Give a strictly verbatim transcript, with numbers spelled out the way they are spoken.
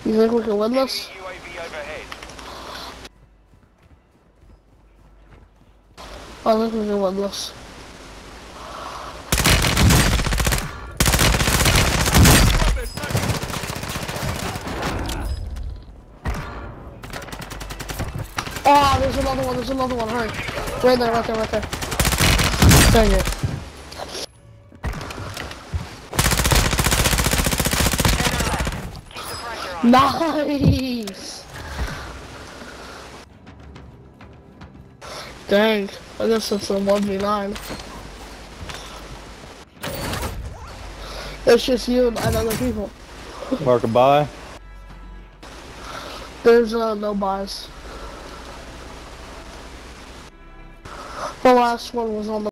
You think we can win this? U A V overhead. I think we can win this. Oh, there's another one, there's another one, hurry. Right there, right there, right there. Dang it. Nice! Dang, I guess it's a one v nine. It's just you and other people. Mark a buy. There's uh, no buys. The last one was on the